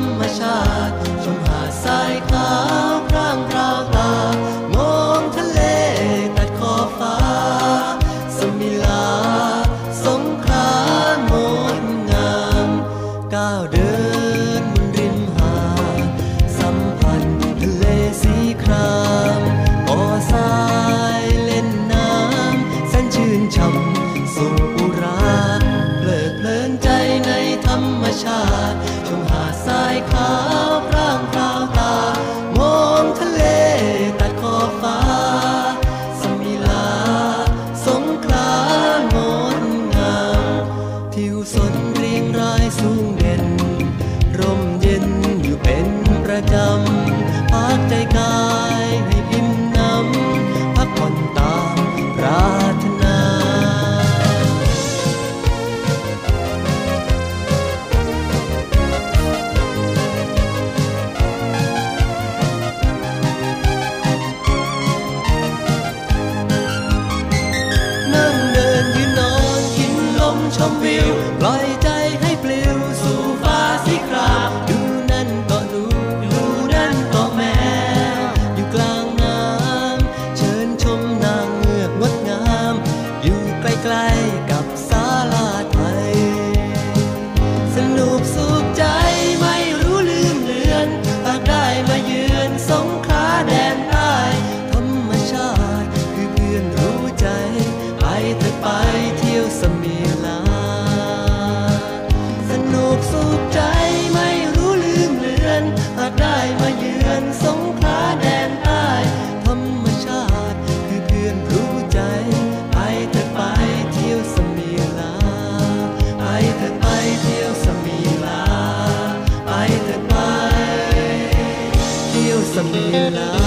รมชาติชมหาดทรายขาวพร่างพราวตามองทะเลตัดขอบฟ้าสมิลาสงขลางดงามก้าวเดินบนริมหาดสัมผัสทะเลสีครามก่อทรายเล่นน้ำแสนชื่นช่ำสุขอุราเพลิดเพลินใจในธรรมชาติชมหาดทรายขาวพร่างพราวตามองทะเลตัดขอบฟ้าสมิลาสงขลางดงามทิวสนเรียงรายสูงเด่นร่มเย็นอยู่เป็นประจำพักใจกายให้พิมพ์นำพักผ่อนตามปรารถนานั่งเดินยืนนอนกินลมชมวิวปล่อยใจให้ปลิวสู่ฟ้าสีครามดูนั่นก็ดูนั่นก็แมวอยู่กลางน้ำเชิญชมนางเงือกงดงามอยู่ใกล้ๆกับศาลาไทยสนุกสุขใจไม่รู้ลืมเลือนหากได้มาเยือนสงขลาแดนใต้ธรรมชาติคือเพื่อนรู้ใจไปเถอะไปเที่ยวสมิลาสนุกสุขใจไม่รู้ลืมเลือนหากได้มาเยือนสงขลาแดนใต้ธรรมชาติคือเพื่อนรู้ใจไปเถอะไปเที่ยวสมิลาไปเถอะไปเที่ยวสมิลาไปเถอะไปเที่ยวสมิลา